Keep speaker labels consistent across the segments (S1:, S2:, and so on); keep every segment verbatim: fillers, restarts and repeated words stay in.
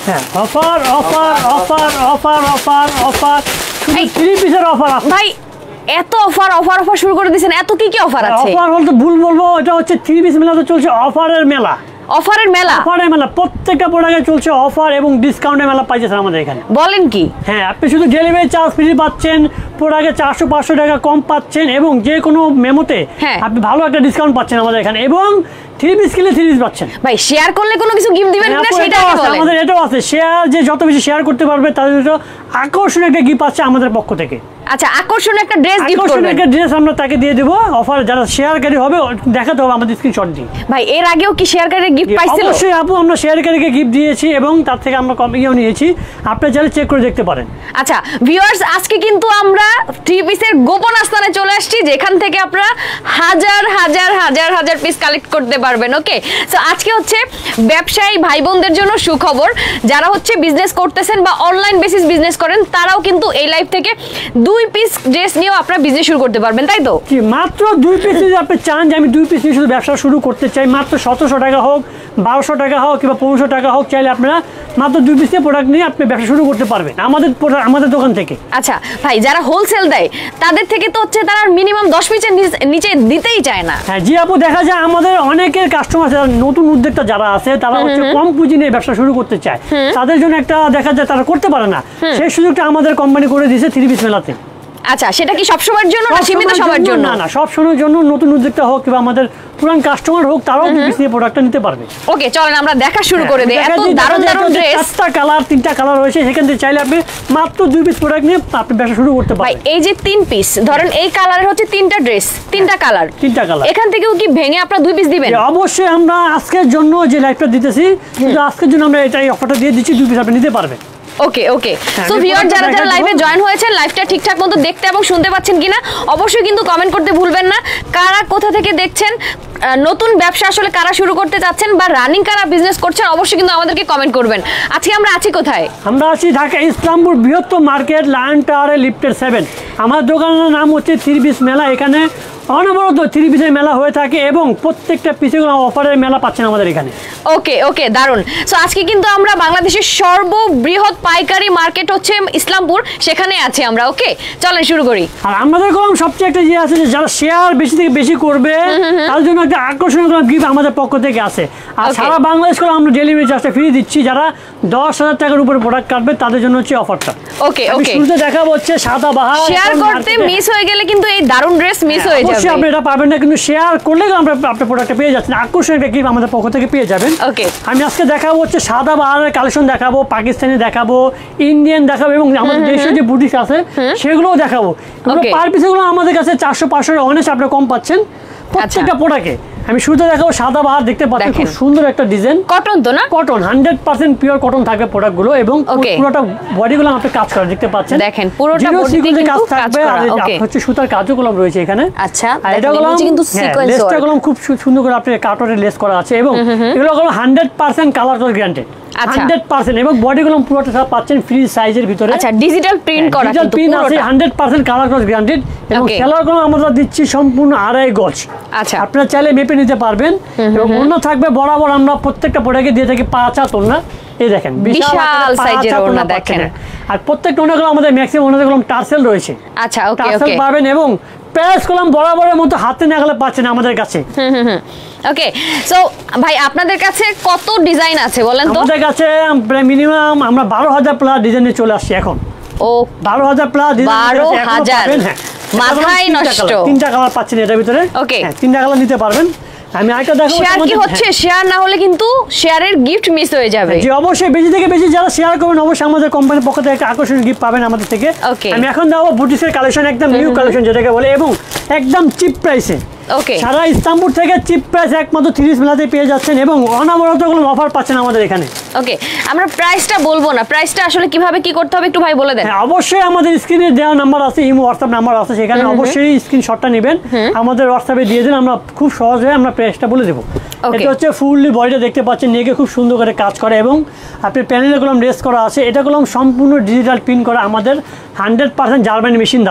S1: হ্যাঁ offer offer offer offer offer offer শুধু three পিসের অফার আছে
S2: ভাই। এত অফার অফার অফার শুরু করে দিয়েছেন, এত কি কি অফার আছে?
S1: অফার বলতে ভুল বলবো, এটা হচ্ছে থ্রি পিস মেলাতে চলছে অফারের মেলা।
S2: অফারের মেলা?
S1: অফারের মেলা, প্রত্যেকটা প্রোডাক্টে চলছে অফার এবং ডিসকাউন্টের মেলা পাইছেন আমাদের এখানে।
S2: বলেন কি?
S1: হ্যাঁ, আপনি শুধু ডেলিভারি চার্জ ফ্রি পাচ্ছেন, প্রোডাক্টে চারশো পাঁচশো টাকা কম পাচ্ছেন এবং যে কোনো মেমোতে আপনি ভালো একটা ডিসকাউন্ট পাচ্ছেন আমাদের এখানে, এবং থ্রি পিস কিনলে থ্রি পিস পাচ্ছেন।
S2: ভাই শেয়ার করলে কোনো কিছু গিফট দিবেন কিনা সেটা আগে বলেন।
S1: আমাদের এটাও আছে, শেয়ার যে যত বেশি শেয়ার করতে পারবে তাদের জন্য আকর্ষণীয় একটা গিফট আছে আমাদের পক্ষ থেকে।
S2: আচ্ছা, আকর্ষণীয় একটা ড্রেস গিফট করবেন?
S1: আকর্ষণীয় একটা ড্রেস আমরা তাকে দিয়ে দেব অফার, যারা শেয়ারকারী হবে দেখাতে হবে আমাদের স্ক্রিনশট দিয়ে।
S2: ভাই এর আগেও কি শেয়ারকারীর গিফট পাইছিল?
S1: অবশ্যই আপু, আমরা শেয়ারকারীকে গিফট দিয়েছি এবং তার থেকে আমরা কম ইয়েও নিয়েছি, আপনি চাইলে চেক করে দেখতে পারেন।
S2: আচ্ছা ভিউয়ার্স, আজকে কিন্তু আমরা থ্রি পিসের গোপন আস্তানে চলে আসছি, যেখান থেকে আপনারা হাজার হাজার হাজার হাজার পিস কালেক্ট করতে পারবেন। ওকে, সো আজকে হচ্ছে ব্যবসায়ী ভাই বোনদের জন্য সুখবর, যারা হচ্ছে বিজনেস করতেছেন বা অনলাইন বেসিস বিজনেস করেন তারাও কিন্তু এই লাইভ থেকে দুই পিস ড্রেস নিয়েও আপনারা বিজনেস শুরু করতে পারবেন, তাই তো?
S1: কি মাত্র দুই পিস যদি আপনি চান যে আমি দুই পিস নিয়ে শুধু ব্যবসা শুরু করতে চাই, মাত্র সতেরোশো টাকা হোক, বারোশো টাকা হোক কিংবা পনেরোশো টাকা হোক, চাইলে আপনারা মাত্র দুই পিস প্রোডাক্ট নিয়ে আপনি ব্যবসা শুরু করতে পারবেন আমাদের আমাদের দোকান থেকে।
S2: আচ্ছা ভাই, যারা হোলসেল দেয় তাদের থেকে তো হচ্ছে তারা মিনিমাম দশ পিসের নিচে দিতেই চায় না।
S1: হ্যাঁ জি আপু, দেখা যায় আমাদের অনেকের কাস্টমার নতুন উদ্যোক্তা যারা আছে তারা হচ্ছে কম পুঁজি নিয়ে ব্যবসা শুরু করতে চায়, তাদের জন্য একটা দেখা যায় তারা করতে পারে না, সেই সুযোগটা আমাদের কোম্পানি করে দিয়েছে থ্রি পিস মেলাতে।
S2: আচ্ছা, সেটা কি সব সময়ের জন্য না সীমিত সময়ের জন্য?
S1: না না, সব সময়ের জন্য। নতুন উদ্যোক্তা হোক কিংবা আমাদের পুরান কাস্টমার হোক, তারাও দুই পিস নিয়ে প্রোডাক্টটা নিতে পারবে।
S2: ওকে চলেন আমরা দেখা শুরু করে দেই। এত দারুণ দারুণ ড্রেস,
S1: চারটা কালার, তিনটা কালার রয়েছে, সেখান থেকে চাইলে আপনি মাত্র দুই পিস প্রোডাক্ট নিয়ে আপনি ব্যবসা শুরু করতে পারবেন।
S2: ভাই এই যে তিন পিস, ধরেন এই কালারের হচ্ছে তিনটা ড্রেস, তিনটা কালার,
S1: তিনটা কালার,
S2: এখান থেকেও কি ভেঙে আপনারা দুই পিস দিবেন?
S1: অবশ্যই, আমরা আজকের জন্য যে লাইভটা দিতেছি, কিন্তু আজকের জন্য আমরা এটাই অফারটা দিয়ে দিচ্ছি, দুই পিস আপনি নিতে পারবেন।
S2: ওকে ওকে, সো ভিউয়ার যারা যারা লাইভে জয়েন হয়েছেন, লাইভটা ঠিকঠাক মতো দেখতে এবং শুনতে পাচ্ছেন কিনা অবশ্যই কিন্তু কমেন্ট করতে ভুলবেন না। কারা কোথা থেকে দেখছেন, নতুন ব্যবসা আসলে কারা শুরু করতে চাচ্ছেন বা রানিং কারা বিজনেস করছেন, অবশ্যই কিন্তু আমাদেরকে কমেন্ট করবেন। আজকে আমরা আছি কোথায়?
S1: আমরা আছি ঢাকা ইসলামপুর বৃহত্তম মার্কেট, লায়ন টাওয়ারে, লিফটের সেভেন। আমার দোকানের নাম হচ্ছে থ্রি পিস মেলা। এখানে অনবরত থ্রি পিসের মেলা হয়ে থাকে এবং প্রত্যেকটা পিসে অফারের মেলা পাচ্ছেন আমাদের এখানে।
S2: ওকে ওকে, দারুন। সো আজকে কিন্তু আমরা বাংলাদেশের সর্ববৃহৎ পাইকারি মার্কেট হচ্ছে ইসলামপুর, সেখানে আছি আমরা। ওকে চলেন শুরু করি।
S1: আর আমাদের কলম সবচেয়ে একটা যে আছে, যে যারা শেয়ার বেশি থেকে বেশি করবে তার জন্য একটা আকর্ষণীয় গিফট আমাদের পক্ষ থেকে আছে। আর সারা বাংলাদেশ করে আমরা ডেলিভারি চার্জটা ফ্রি দিচ্ছি, যারা দশ হাজার টাকার উপরে প্রোডাক্ট কাটবে তাদের জন্য হচ্ছে অফারটা।
S2: ওকে ওকে,
S1: শুরুতে দেখাবো হচ্ছে সাদা বাহার।
S2: শেয়ার করতে মিস হয়ে গেলে কিন্তু এই দারুন ড্রেস মিস হয়ে যাবে।
S1: অবশ্যই আপনি এটা পাবেন না, কিন্তু শেয়ার করলে আমরা আপনার প্রোডাক্টটা পেয়ে যাচ্ছেন, আকর্ষণীয় একটা গিফট আমাদের পক্ষ থেকে পেয়ে যাবেন।
S2: ওকে,
S1: আমি আজকে দেখাবো হচ্ছে সাদা বাহারের কালেকশন দেখাবো, পাকিস্তানি দেখাবো, ইন্ডিয়ান দেখাবো এবং আমাদের দেশের যে বুটিক আছে সেগুলোও দেখাবো। পার পিস গুলো আমাদের কাছে চারশো পাঁচশো অনেক আপনি কম পাচ্ছেন প্রত্যেকটা প্রোডাক্টে। আমি শুরুতে দেখাবো সাদা বাহার, দেখতে পাচ্ছেন খুব সুন্দর একটা ডিজাইন,
S2: কটন তো না?
S1: Cotton, hundred percent pure cotton থাকবে প্রোডাক্ট গুলো এবং পুরোটা বডি গুলো আপনি কাজ করা দেখতে পাচ্ছেন।
S2: দেখেন পুরোটা বডিতে কাজ থাকবে আর
S1: হচ্ছে সুতার কাজগুলো রয়েছে এখানে।
S2: আচ্ছা,
S1: আর এটা গুলো কিন্তু সিকোয়েন্স লেসটা গুলো খুব সুন্দর করে আপনি কাটরে লেস করা আছে এবং এগুলো হলো হান্ড্রেড পার্সেন্ট কালার কস গ্যারান্টেড, হান্ড্রেড পার্সেন্ট এবং বডি গুলো পুরোটা পাচ্ছেন ফ্রি সাইজের ভিতরে।
S2: আচ্ছা, ডিজিটাল প্রিন্ট করা,
S1: ডিজিটাল প্রিন্ট আছে, হান্ড্রেড পার্সেন্ট কালার কস গ্যারান্টেড এবং সেলার গুলো আমরা দিচ্ছি সম্পূর্ণ আড়াই গজ।
S2: আচ্ছা,
S1: আপনারা চাইলে মেপে নিতে পারবেন এবং ওড়না থাকবে বরাবর, আমরা প্রত্যেকটা প্রোডাক্টে দিয়ে থাকি পাঁচ হাত ওড়না। এই দেখেন
S2: বিশাল সাইজের ওড়না দেখেন,
S1: আর প্রত্যেকটা ওড়নাগুলো আমাদের ম্যাক্সিমাম ওড়নাগুলো টার্সেল রয়েছে।
S2: আচ্ছা ওকে ওকে,
S1: টার্সেল পাবেন এবং প্যাচ কলম বরাবরের মতো হাতে না গেলে পাচ্ছেন আমাদের কাছে।
S2: হুম হুম হুম, ওকে। সো ভাই আপনাদের কাছে কত ডিজাইন আছে বলেন তো?
S1: আমাদের কাছে প্রায় মিনিমাম আমরা বারো হাজার প্লাস ডিজাইনে চলে আসছি এখন।
S2: ও
S1: বারো হাজার প্লাস ডিজাইন,
S2: বারো হাজার মাথায় নষ্ট।
S1: তিনটা কালার পাচ্ছেন এটার ভিতরে।
S2: ওকে,
S1: তিনটা কালার নিতে পারবেন। আমি আরেকটা দেখাবো,
S2: শেয়ার কি হচ্ছে, শেয়ার না হলে কিন্তু শেয়ারের গিফট মিস হয়ে যাবে।
S1: জি অবশ্যই, বেশি থেকে বেশি যারা শেয়ার করবেন অবশ্যই আমাদের কোম্পানির পক্ষ থেকে একটা আকর্ষণীয় গিফট পাবেন আমাদের থেকে। আমি এখন দেখাবো বুটিক্সের কালেকশন, একদম নিউ কালেকশন যেটাকে বলে এবং একদম চিপ প্রাইসে।
S2: ওকে,
S1: সারা ইস্তাম্বুল থেকে চিপ প্রাইস একমাত্র থ্রি পিস মেলাতে পেয়ে যাচ্ছেন এবং অনবরত কোনো অফার পাচ্ছেন আমাদের এখানে।
S2: ওকে, আমরা প্রাইসটা বলবো না, প্রাইসটা আসলে কিভাবে কি করতে হবে একটু ভাই বলে দেন।
S1: হ্যাঁ অবশ্যই, আমাদের স্ক্রিনে দেওয়া নাম্বার আছে, ইমো হোয়াটসঅ্যাপ নাম্বার আছে, সেখানে অবশ্যই স্ক্রিনশটটা নেবেন, আমাদের হোয়াটসঅ্যাপে দিয়ে দিন, আমরা খুব সহজে আমরা প্রাইসটা বলে দেবো। এটা হচ্ছে ফুললি বডিটা দেখতে পাচ্ছেন, নেকে খুব সুন্দর করে কাজ করে এবং আপনি প্যানেলে কলম রেস করা আছে, এটা কলম সম্পূর্ণ ডিজিটাল প্রিন্ট করা আমাদের হান্ড্রেড পার্সেন্ট জার্মানি মেশিন দ্বারা।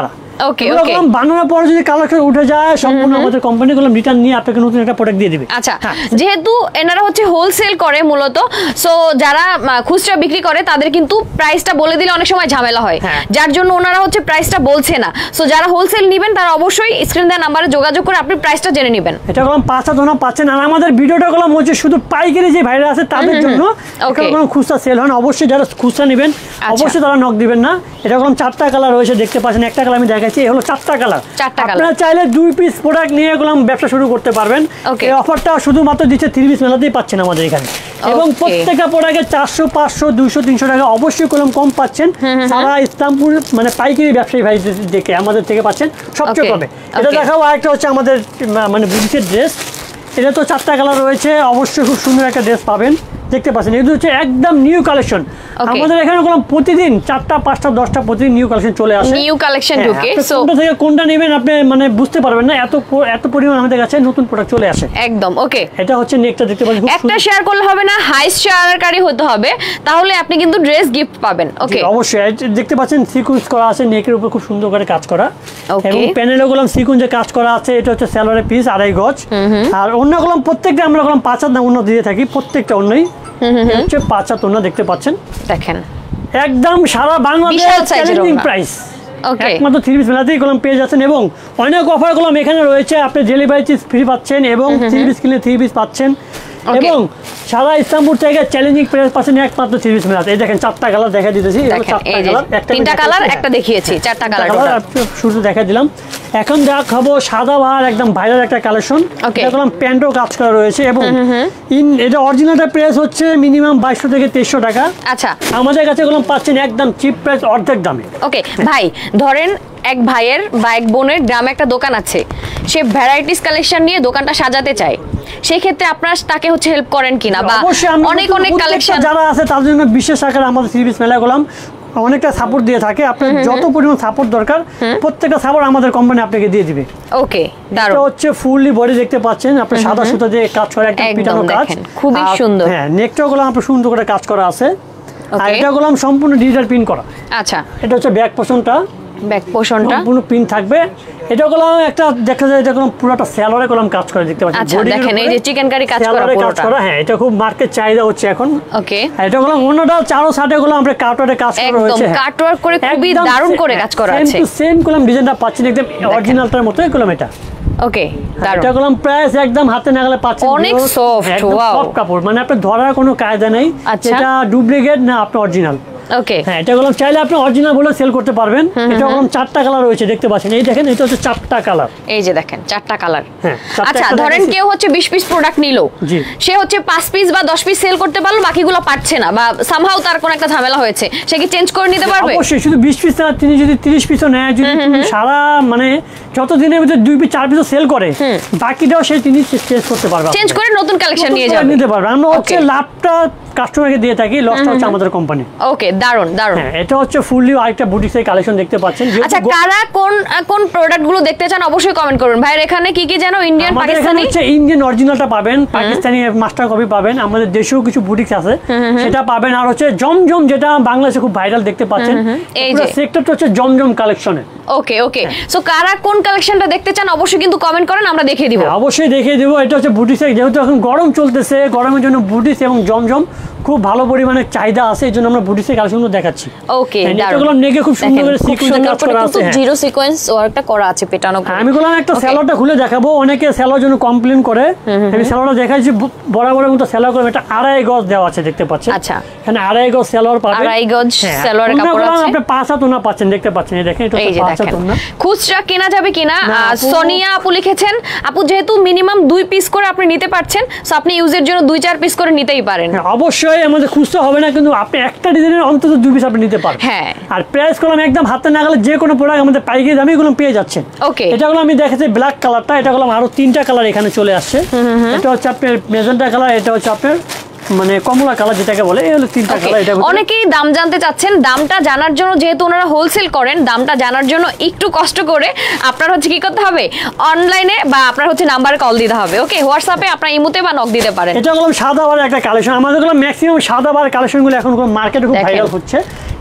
S2: ওকে ওকে
S1: বানানোর পর যদি কালার উঠে যায় সম্পূর্ণ আমাদের কোম্পানি গুলো রিটার্ন নিয়ে আপনাকে নতুন একটা প্রোডাক্ট দিয়ে দিবে।
S2: আচ্ছা, যেহেতু এনারা হচ্ছে হোলসেল করে মূলত, সো যারা খুচরা বিক্রি করে তাদের কিন্তু প্রাইসটা বলে দিলে অনেক সময় ঝামেলা হয়, যার জন্য ওনারা হচ্ছে প্রাইসটা বলছে না। সো যারা হোলসেল নেবেন তারা অবশ্যই স্ক্রিন দেওয়া নাম্বারে যোগাযোগ করে আপনি প্রাইসটা জেনে নেবেন।
S1: এটা কলম পাঁচ হাত ওনা পাচ্ছেন। আর আমাদের ভিডিওটা কলম হচ্ছে শুধু পাইকারি যে ভাইরা আছে তাদের জন্য, এটা কলম খুচরা সেল হয় না। অবশ্যই যারা খুচরা নেবেন অবশ্যই তারা নক দিবেন না। এটা কলম চারটা কালার রয়েছে, দেখতে পাচ্ছেন একটা কালার আমি দেখাচ্ছি, এই হলো চারটা কালার। আপনারা চাইলে দুই পিস প্রোডাক্ট নিয়ে কলম ব্যবসা শুরু করতে পারবেন। এই অফারটা শুধুমাত্র দিচ্ছে থ্রি পিস মেলাতেই পাচ্ছেন আমাদের এখানে, এবং প্রত্যেকটা প্রোডাক্টে চারশো পাঁচশো দুইশো তিনশো টাকা অবশ্যই কলম কম পাচ্ছেন। সারা ইসলামপুর মানে পাইকারি ব্যবসায়ী ভাই দেখে আমাদের থেকে পাচ্ছেন সবচেয়ে কমে। এটা দেখাও আরেকটা হচ্ছে আমাদের মানে বুটিকের ড্রেস, এটা তো চারটা কালার রয়েছে, অবশ্যই খুব সুন্দর একটা ড্রেস পাবেন, দেখতে পাচ্ছেন। এগুলো হচ্ছে একদম নিউ কালেকশন। আমাদের এখানে কোনো প্রতিদিন চারটা পাঁচটা দশটা প্রতিদিন নিউ কালেকশন চলে আসে,
S2: নিউ কালেকশন ঢুকে।
S1: সো কোনটা থেকে কোনটা নেবেন আপনি মানে বুঝতে পারবেন না, এত এত পরিমাণ আমাদের কাছে নতুন প্রোডাক্ট চলে আসে
S2: একদম। ওকে,
S1: এটা হচ্ছে নেকটা দেখতে পাচ্ছেন,
S2: একটা শেয়ার করলে হবে না, হাইস্ট শেয়ারকারী হতে হবে, তাহলে আপনি কিন্তু ড্রেস গিফট পাবেন। ওকে,
S1: অবশ্যই দেখতে পাচ্ছেন সিকোয়েন্স করা আছে, নেকের উপর খুব সুন্দর করে কাজ করা, এবং প্যানেলে গুলো সিকোয়েন্সে কাজ করা আছে। এটা হচ্ছে সালোয়ারের পিস আড়াই গজ। আর অন্য গুলো প্রত্যেকটা আমরা গুলো পাঁচ হাত না অন্য দিয়ে থাকি, প্রত্যেকটা অন্যই হচ্ছে পাঁচ হাত ওনা, দেখতে পাচ্ছেন।
S2: দেখেন
S1: একদম সারা বাংলাদেশ চ্যালেঞ্জিং প্রাইস, একমাত্র থ্রি পিস মেলাতেই কলম পেয়ে যাচ্ছেন। এবং অনেক অফার কলম এখানে রয়েছে, আপনি ডেলিভারি চার্জ ফ্রি পাচ্ছেন, এবং থ্রি পিস কিনলে থ্রি পিস পাচ্ছেন, এবং সারা ইসলামপুর থেকে চ্যালেঞ্জিং প্রাইস পাচ্ছেন একমাত্র থ্রি পিস মেলাতে। এই দেখেন চারটা কালার দেখা দিতেছি,
S2: তিনটা কালার একটা দেখিয়েছি, চারটা কালার
S1: শুরু দেখা দিলাম। এখন দেখাবো সাদা বাহার একদম ভাইরাল একটা কালেকশন, এটা কলম প্যান্টও কাজ করা রয়েছে, এবং ইন এটা অরিজিনালটা প্রাইস হচ্ছে মিনিমাম বাইশশো থেকে তেইশশো টাকা।
S2: আচ্ছা,
S1: আমাদের কাছে কলম পাচ্ছেন একদম চিপ প্রাইস, অর্ধেক দামে।
S2: ওকে ভাই, ধরেন এক ভাইয়ের বা এক বোনের গ্রামে একটা দোকান আছে, সে ভ্যারাইটিস কালেকশন নিয়ে দোকানটা সাজাতে চায়, সেই ক্ষেত্রে আপনারা তাকে হচ্ছে হেল্প করেন কিনা? বা অনেক অনেক কালেকশন
S1: যারা আছে তার জন্য বিশেষ আকারে আমাদের থ্রি পিস মেলা গোলাম অনেকটা সাপোর্ট দিয়ে থাকে। আপনার যত পরিমাণ সাপোর্ট দরকার প্রত্যেকটা সাপোর্ট আমাদের কোম্পানি আপনাকে দিয়ে দিবে।
S2: ওকে, দারুণ।
S1: এটা হচ্ছে ফুললি বডি, দেখতে পাচ্ছেন আপনি সাদা সুতা দিয়ে কাজ করা একটা পিটানো কাজ,
S2: খুবই সুন্দর।
S1: হ্যাঁ, নেকটাও গোলাম আপনি সুন্দর করে কাজ করা আছে, আর এটা গোলাম সম্পূর্ণ ডিজিটাল প্রিন্ট করা।
S2: আচ্ছা,
S1: এটা হচ্ছে ব্যাক পোর্শনটা,
S2: ব্যাক পোর্শনটা
S1: সম্পূর্ণ প্রিন্ট থাকবে। এটা গোলাম একটা দেখা যায়, এটা গোলাম পুরোটা সালোয়ারে গোলাম কাজ করে, দেখতে পাচ্ছেন।
S2: আচ্ছা, দেখেন এই যে চিকেন কারি কাজ করা পুরোটা।
S1: হ্যাঁ, এটা খুব মার্কেট চাহিদা হচ্ছে এখন।
S2: ওকে,
S1: এটা গোলাম অন্যটা চারো সাইডে গোলাম আমরা কাটওয়ার্কে কাজ করা হয়েছে,
S2: একদম কাটওয়ার্ক করে খুবই দারুণ করে কাজ করা আছে।
S1: সেম টু সেম গোলাম ডিজাইনটা পাচ্ছেন, একদম অরিজিনালটার মতোই গোলাম এটা।
S2: ওকে, দারুণ।
S1: এটা গোলাম প্রাইস একদম হাতে নাগালে পাচ্ছেন,
S2: অনেক সফট, ওয়াও,
S1: সফট কাপড়, মানে আপনি ধরার কোনো কায়দা নেই এটা ডুপ্লিকেট না আপনি অরিজিনাল।
S2: ওকে,
S1: হ্যাঁ, এটা গোলাম চাইলে আপনি অরিজিনাল বলে সেল করতে পারবেন। এটা গোলাম চারটা কালার রয়েছে, দেখতে পাচ্ছেন। এই দেখেন, এটা হচ্ছে চারটা কালার,
S2: এই যে দেখেন চারটা কালার।
S1: হ্যাঁ,
S2: আচ্ছা, ধরেন কেউ হচ্ছে বিশ পিস প্রোডাক্ট নিলো, সে হচ্ছে পাঁচ পিস বা দশ পিস সেল করতে পারলো, বাকিগুলো পারছে না বা সামহাউ তার কোনো একটা ঝামেলা হয়েছে, সে কি চেঞ্জ করে নিতে পারবে?
S1: অবশ্যই, শুধু বিশ পিস না, তিনি যদি তিরিশ পিসও নেয়, যদি সারা মানে যত দিনের ভিতরে দুই পিস চার পিসও সেল করে, বাকিটাও সে তিনি চেঞ্জ করতে পারবে,
S2: চেঞ্জ করে নতুন কালেকশন নিয়ে যাবে,
S1: নিতে পারবে। আমরা হচ্ছে লাভটা কাস্টমারকে দিয়ে থাকি, লসটা হচ্ছে আমাদের কোম্পানি।
S2: ওকে, দারুন দারুন।
S1: হ্যাঁ, এটা হচ্ছে ফুললি আরেকটা বুটিক্সের কালেকশন, দেখতে পাচ্ছেন।
S2: আচ্ছা, কারা কোন কোন প্রোডাক্ট গুলো দেখতে চান অবশ্যই কমেন্ট করুন। ভাইয়ের এখানে কি কি জানো, ইন্ডিয়ান, পাকিস্তানি?
S1: হচ্ছে ইন্ডিয়ান অরিজিনালটা পাবেন, পাকিস্তানি মাস্টার কপি পাবেন, আমাদের দেশেও কিছু বুটিক্স আছে সেটা পাবেন, আর হচ্ছে জমজম যেটা বাংলাদেশে খুব ভাইরাল, দেখতে পাচ্ছেন। এই যে সেক্টরটা হচ্ছে জমজম কালেকশনে।
S2: ওকে ওকে, সো কারা কোন কালেকশনটা দেখতে চান অবশ্যই কিন্তু কমেন্ট করেন, আমরা দেখিয়ে দিব।
S1: অবশ্যই দেখিয়ে দিব। এটা হচ্ছে বুটিক্সের, যেহেতু এখন গরম চলতেছে, গরমের জন্য বুটিক্স এবং জমজম খুব ভালো পরিমাণে চাহিদা আছে, এই জন্য আমরা বুটিক্সের কালেকশনগুলো দেখাচ্ছি।
S2: ওকে,
S1: এগুলো নেকে খুব সুন্দর করে সিকোয়েন্স কাজ করা আছে,
S2: জিরো সিকোয়েন্স ওয়ার্কটা করা আছে, পেটানো।
S1: আমি বললাম একটা সালোয়ারটা খুলে দেখাবো, অনেকে সালোয়ার জন্য কমপ্লেইন করে, আমি সালোয়ারটা দেখাইছি বরাবরের মতো সালোয়ার করে, এটা আড়াই গজ দেওয়া আছে, দেখতে পাচ্ছেন।
S2: আচ্ছা,
S1: এখানে আড়াই গজ সালোয়ার পাবেন,
S2: আড়াই গজ সালোয়ারের কাপড় আছে,
S1: আপনি পাঁচ হাত ওনা পাচ্ছেন, দেখতে পাচ্ছেন। এই দেখেন, এটা হচ্ছে পাঁচ হাত ওনা।
S2: খুচরা কেনা যাবে কিনা? সোনিয়া আপু লিখেছেন, আপু যেহেতু মিনিমাম দুই পিস করে আপনি নিতে পারছেন, সো আপনি ইউজের জন্য দুই চার পিস করে নিতেই পারেন।
S1: অবশ্যই আমাদের খুচরা হবে না, কিন্তু আপনি একটা ডিজাইনের অন্তত দুই পিস আপনি নিতে পারবেন।
S2: হ্যাঁ,
S1: আর প্রাইস করলাম একদম হাতে না গেলে যে কোনো প্রোডাক্ট আমাদের পাইকারি দামে এগুলো পেয়ে যাচ্ছেন।
S2: ওকে,
S1: এটা গুলো আমি দেখাচ্ছি ব্ল্যাক কালারটা, এটা গুলো আরো তিনটা কালার এখানে চলে আসছে। এটা হচ্ছে আপনার মেজেন্টা কালার, এটা হচ্ছে আপনার মানে কমলা কালার যেটাকে বলে, এই হলো তিনটা কালার। এটা
S2: অনেকেই দাম জানতে চাচ্ছেন, দামটা জানার জন্য যেহেতু ওনারা হোলসেল করেন, দামটা জানার জন্য একটু কষ্ট করে আপনার হচ্ছে কি করতে হবে, অনলাইনে বা আপনার হচ্ছে নাম্বারে কল দিতে হবে। ওকে, হোয়াটসঅ্যাপে আপনার ইমোতে বা নক দিতে পারেন।
S1: এটা হলো সাদা বারের একটা কালেকশন, আমাদের গুলো ম্যাক্সিমাম সাদা বারের কালেকশনগুলো এখন মার্কেটে খুব ভাইরাল হচ্ছে।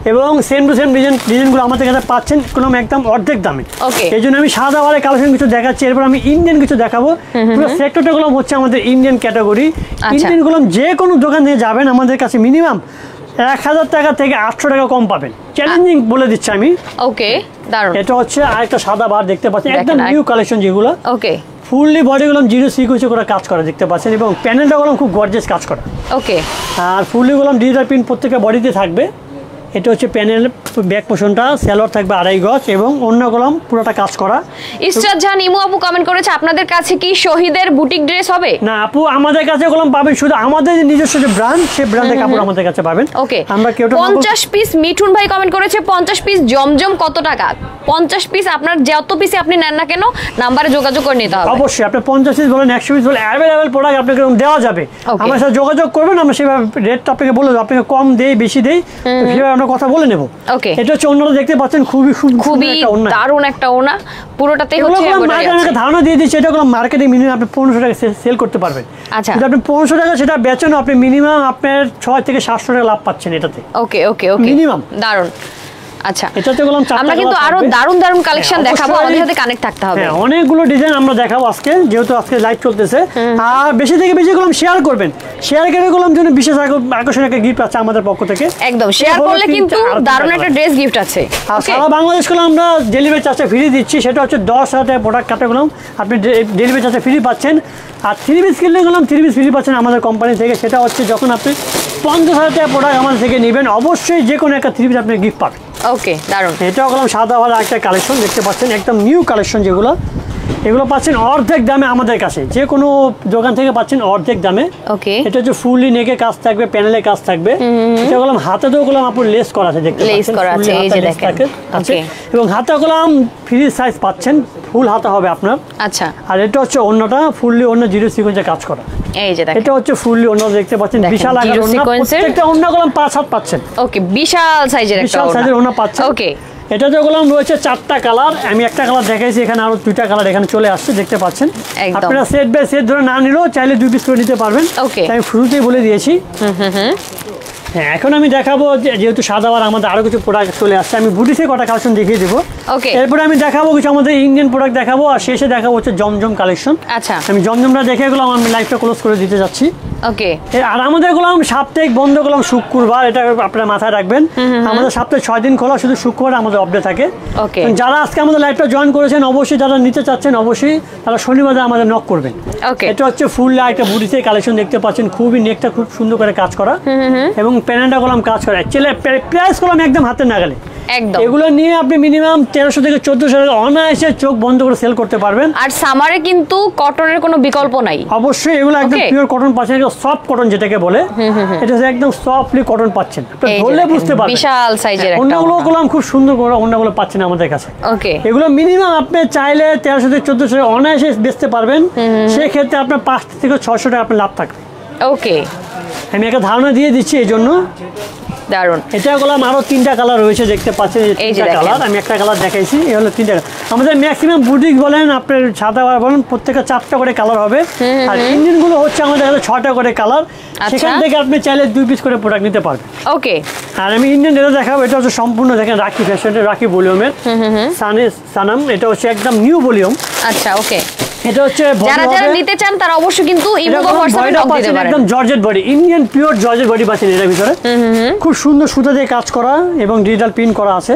S1: এবং সেম টু সেম ডিজাইন ডিজাইনগুলো আমাদের কাছে পাচ্ছেন কোনো একদম অর্ধেক দামে।
S2: ওকে,
S1: এই জন্য আমি সাদা বারের কালেকশন কিছু দেখাচ্ছি, এরপর আমি ইন্ডিয়ান কিছু দেখাবো। পুরো সেক্টরটা গুলো হচ্ছে আমাদের ইন্ডিয়ান ক্যাটাগরি। ইন্ডিয়ান গুলো যে কোনো দোকান থেকে যাবেন আমাদের কাছে মিনিমাম এক হাজার টাকা থেকে আটশো টাকা কম পাবেন, চ্যালেঞ্জিং বলে দিচ্ছি আমি।
S2: ওকে, দারুন।
S1: এটা হচ্ছে আরেকটা সাদা বার দেখতে পাচ্ছেন, একদম নিউ কালেকশন যেগুলো।
S2: ওকে,
S1: ফুললি বডিগুলো জিরো সিকুয়েন্সে করে কাজ করা দেখতে পাচ্ছেন এবং প্যানেলটা গুলো খুব গর্জিয়াস কাজ করা।
S2: ওকে,
S1: আর ফুললি গুলো ডিজিটাল প্রিন্ট প্রত্যেকটা বডিতে থাকবে। এটা হচ্ছে প্যানেল ব্যাক পোর্শনটা, সালোয়ার থাকবে আড়াই গজ এবং অন্য কলম পুরোটা কাজ করা।
S2: ইসরাত জাহান ইমু আপু কমেন্ট করেছে আপনাদের কাছে কি শহীদের বুটিক ড্রেস হবে?
S1: না আপু, আমাদের কাছে কলম পাবেন শুধু আমাদের নিজস্ব যে ব্র্যান্ড, সেই ব্র্যান্ডের কাপড় আমাদের কাছে পাবেন।
S2: ওকে,
S1: আমরা কেউটা
S2: পঞ্চাশ পিস মিঠুন ভাই কমেন্ট করেছে পঞ্চাশ পিস জমজম কত টাকা? পঞ্চাশ পিস আপনার যত পিসে আপনি নেন না কেন নাম্বারে যোগাযোগ করে নিতে হবে।
S1: অবশ্যই আপনি পঞ্চাশ পিস বলেন, একশো পিস বলেন, অ্যাভেলেবেল প্রোডাক্ট আপনাকে দেওয়া যাবে। আমার সাথে যোগাযোগ করবেন, আমরা সেভাবে রেটটা আপনাকে বলে দেবো, আপনাকে কম দেই বেশি দেই সেভাবে আমরা কথা বলে নেব।
S2: ওকে,
S1: এটা হচ্ছে ওনারা দেখতে পাচ্ছেন খুবই
S2: খুবই দারুণ একটা ওনা, পুরোটাতেই হচ্ছে
S1: মার্কেটে ধারণা দিয়ে দিচ্ছি। এটা কোনো মার্কেটে মিনিমাম আপনি পনেরোশো টাকা সেল করতে পারবেন।
S2: আচ্ছা,
S1: যদি আপনি পনেরোশো টাকা সেটা বেচেন, আপনি মিনিমাম আপনার ছয় থেকে সাতশো টাকা লাভ পাচ্ছেন এটাতে।
S2: ওকে ওকে ওকে,
S1: মিনিমাম
S2: দারুণ। আচ্ছা,
S1: এটাতে বললাম
S2: আমরা কিন্তু আরো দারুণ দারুণ কালেকশন দেখাবো, আমাদের সাথে কানেক্ট থাকতে হবে।
S1: হ্যাঁ, অনেকগুলো ডিজাইন আমরা দেখাবো আজকে, যেহেতু আজকে লাইভ চলতেছে। আর বেশি থেকে বেশি গুলো শেয়ার করবেন, শেয়ার করে গুলো জন্য বিশেষ আকর্ষণীয় একটা গিফট আছে আমাদের পক্ষ থেকে।
S2: একদম শেয়ার করলে কিন্তু দারুণ একটা ড্রেস গিফট আছে।
S1: আর সারা বাংলাদেশ গুলো আমরা ডেলিভারি চার্জে ফ্রি দিচ্ছি, সেটা হচ্ছে দশ হাজার টাকা প্রোডাক্ট কাটাগুলো আপনি ডেলিভারি চার্জে ফ্রি পাচ্ছেন। আর থ্রি পিস কিনলে গেলাম থ্রি পিস ফ্রি পাচ্ছেন আমাদের কোম্পানি থেকে, সেটা হচ্ছে যখন আপনি পঞ্চাশ হাজার টাকা প্রোডাক্ট আমাদের থেকে নেবেন অবশ্যই যে কোনো একটা থ্রি পিস আপনি গিফট পাবেন।
S2: ওকে, দারুণ।
S1: এটাও গেলাম সাদা ভালো একটা কালেকশন দেখতে পাচ্ছেন, একদম নিউ কালেকশন যেগুলো, এগুলো পাচ্ছেন অর্ধেক দামে আমাদের কাছে, যে কোনো দোকান থেকে পাচ্ছেন অর্ধেক দামে।
S2: ওকে,
S1: এটা হচ্ছে ফুললি নেকে কাজ থাকবে, প্যানেলে কাজ থাকবে। এটা গেলাম হাতে তো গেলাম আপনার লেস করা আছে দেখতে পাচ্ছেন,
S2: লেস করা আছে এই যে দেখেন।
S1: ওকে, এবং হাতে গেলাম ফ্রি সাইজ পাচ্ছেন, ফুল হাতা হবে আপনার।
S2: আচ্ছা,
S1: আর এটা হচ্ছে অন্যটা ফুললি অন্য জিরো সিকোয়েন্সে কাজ করা।
S2: এই যে দেখেন,
S1: এটা হচ্ছে ফুললি অন্য দেখতে পাচ্ছেন, বিশাল আকার ওন্না, প্রত্যেকটা ওন্না গেলাম পাঁচ হাত পাচ্ছেন।
S2: ওকে, বিশাল সাইজের একটা
S1: বিশাল সাইজের ওন্না পাচ্ছেন।
S2: ওকে,
S1: এটা যেগুলাম রয়েছে চারটা কালার, আমি একটা কালার দেখাইছি, এখানে আরো দুইটা কালার এখানে চলে আসছে দেখতে পাচ্ছেন। আপনারা সেট বাই সেট ধরে না নিলেও চাইলে দুই পিস করে নিতে পারবেন।
S2: ওকে,
S1: আমি শুরুতেই বলে দিয়েছি।
S2: হুম হুম হুম,
S1: হ্যাঁ, এখন আমি দেখাবো যেহেতু সাদাবার আমাদের আরো কিছু প্রোডাক্ট চলে আসছে, আমি বুটিসে কটা কালেকশন দেখিয়ে দেবো।
S2: ওকে,
S1: এরপরে আমি দেখাবো কিছু আমাদের ইন্ডিয়ান প্রোডাক্ট দেখাবো, আর শেষে দেখাবো হচ্ছে জমজম কালেকশন।
S2: আচ্ছা,
S1: আমি জমজমটা দেখে গেলাম, আমি লাইভটা ক্লোজ করে দিতে যাচ্ছি।
S2: ওকে,
S1: আর আমাদের গেলাম সাপ্তাহিক বন্ধ করলাম শুক্রবার, এটা আপনারা মাথায় রাখবেন। আমাদের সপ্তাহে ছয় দিন খোলা, শুধু শুক্রবার আমাদের আপডেট থাকে।
S2: ওকে,
S1: যারা আজকে আমাদের লাইভটা জয়েন করেছেন অবশ্যই যারা নিতে চাচ্ছেন অবশ্যই তারা শনিবারে আমাদের নক করবেন।
S2: ওকে,
S1: এটা হচ্ছে ফুল একটা বুটিসের কালেকশন দেখতে পাচ্ছেন, খুবই নেকটা খুব সুন্দর করে কাজ করা এবং প্যানেলটা গেলাম কাজ করা, প্রাইস করলাম একদম হাতের নাগালে।
S2: একদম,
S1: এগুলো নিয়ে আপনি মিনিমাম তেরোশো থেকে চোদ্দশো টাকা অনায়াসে চোখ বন্ধ করে সেল করতে পারবেন।
S2: আর সামারে কিন্তু কটনের কোনো বিকল্প নাই।
S1: অবশ্যই এগুলো একদম পিওর কটন পাচ্ছেন, সফট কটন যেটাকে বলে, এটা হচ্ছে একদম সফটলি কটন পাচ্ছেন, আপনি ধরলে বুঝতে পারবেন।
S2: বিশাল সাইজের একটা
S1: অন্যগুলো গুলাম খুব সুন্দর করে অন্যগুলো পাচ্ছেন আমাদের কাছে।
S2: ওকে,
S1: এগুলো মিনিমাম আপনি চাইলে তেরোশো থেকে চোদ্দশো টাকা অনায়াসে বেচতে পারবেন, সেক্ষেত্রে আপনার পাঁচ থেকে ছয়শো টাকা আপনার লাভ থাকবে।
S2: ওকে,
S1: আমি একটা ধারণা দিয়ে দিচ্ছি এই জন্য।
S2: দারুন,
S1: এটা গেলাম আরো তিনটা কালার রয়েছে দেখতে পাচ্ছেন, এই তিনটা কালার আমি একটা কালার দেখাইছি, এই হলো তিনটা। আমাদের ম্যাক্সিমাম বুটিক বলেন আপনার সাদা বলেন প্রত্যেকটা চারটা করে কালার হবে, আর ইঞ্জিন গুলো হচ্ছে আমাদের কাছে ছটা করে কালার, সেখান থেকে আপনি চাইলে দুই পিস করে প্রোডাক্ট নিতে পারবেন।
S2: ওকে,
S1: আর আমি ইন্ডিয়ান এটা দেখাবো, এটা হচ্ছে সম্পূর্ণ দেখেন রাখি ফ্যাশনের রাখি ভলিউমের সানে সানাম, এটা হচ্ছে একদম নিউ ভলিউম।
S2: আচ্ছা, ওকে,
S1: এটা হচ্ছে
S2: যারা যারা নিতে চান তারা অবশ্যই কিন্তু ইমো বা হোয়াটসঅ্যাপে নক দিতে পারেন।
S1: একদম georgette body, Indian pure georgette body পাচ্ছেন এর ভিতরে, খুব সুন্দর সুতা দিয়ে কাজ করা এবং ডিজিটাল প্রিন্ট করা আছে।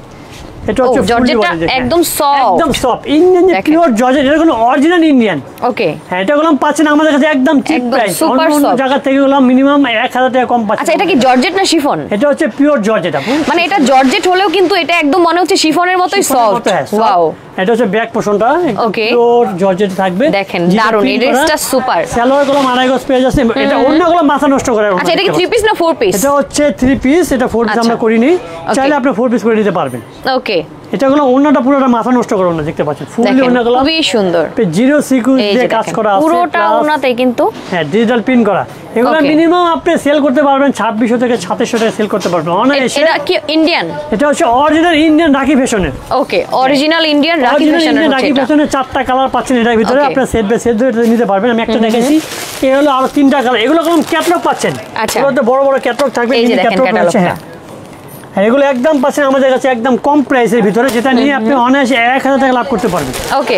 S1: এটা হচ্ছে
S2: জর্জেটটা একদম সফট,
S1: একদম সফট ইন্ডিয়ান যে পিওর জর্জেট, এটা কোনো অরিজিনাল ইন্ডিয়ান।
S2: ওকে,
S1: হ্যাঁ, এটা গুলো পাচ্ছেন আমাদের কাছে একদম চিপ প্রাইস, অন্য জায়গা থেকে গুলো মিনিমাম এক হাজার টাকা কম পাচ্ছেন।
S2: আচ্ছা, এটা কি জর্জেট না শিফন?
S1: এটা হচ্ছে পিওর জর্জেট আপু,
S2: মানে এটা জর্জেট হলেও কিন্তু এটা একদম মনে হচ্ছে শিফনের মতই সফট। ওয়াও,
S1: এটা হচ্ছে ব্যাক পোর্শনটা পিওর জর্জেট থাকবে,
S2: দেখেন দারুন, এই ড্রেসটা সুপার।
S1: সালোয়ার গুলো আড়াই গজ পেয়ে যাচ্ছে, এটা অন্যগুলো মাথা নষ্ট করে।
S2: আচ্ছা, এটা কি থ্রি পিস না ফোর পিস?
S1: এটা হচ্ছে থ্রি পিস, এটা ফোর পিস আমরা করিনি, চাইলে আপনি ফোর পিস করে নিতে পারবেন।
S2: ওকে,
S1: এটা গুলো অন্যটা পুরোটা মাথা নষ্ট করে না দেখতে পাচ্ছেন, ফুললি অন্যগুলো
S2: খুবই সুন্দর
S1: জিরো সিকোয়েন্স দিয়ে কাজ করা আছে,
S2: পুরোটা ওনাতে কিন্তু
S1: হ্যাঁ ডিজিটাল প্রিন্ট করা। এগুলো মিনিমাম আপনি সেল করতে পারবেন ছাব্বিশশো থেকে সাতাশশো টাকা সেল করতে পারবেন অনায়াসে।
S2: এটা কি ইন্ডিয়ান?
S1: এটা হচ্ছে অরিজিনাল ইন্ডিয়ান রাখি ফ্যাশনের।
S2: ওকে, অরিজিনাল ইন্ডিয়ান রাখি ফ্যাশনের,
S1: রাখি ফ্যাশনের চারটা কালার পাচ্ছেন এর ভিতরে, আপনি সেট বাই সেট ধরে নিতে পারবেন। আমি একটা দেখাইছি, এই হলো আরো তিনটা কালার, এগুলো কোন ক্যাটালগ পাচ্ছেন।
S2: আচ্ছা,
S1: এগুলোতে বড় বড় ক্যাটালগ থাকবে,
S2: এই যে দেখেন ক্যাটালগটা।
S1: আর এগুলো একদম পাচ্ছেন আমাদের কাছে একদম কম প্রাইসের ভিতরে, যেটা নিয়ে আপনি অনায়াসে এক হাজার টাকা লাভ করতে পারবেন।
S2: ওকে,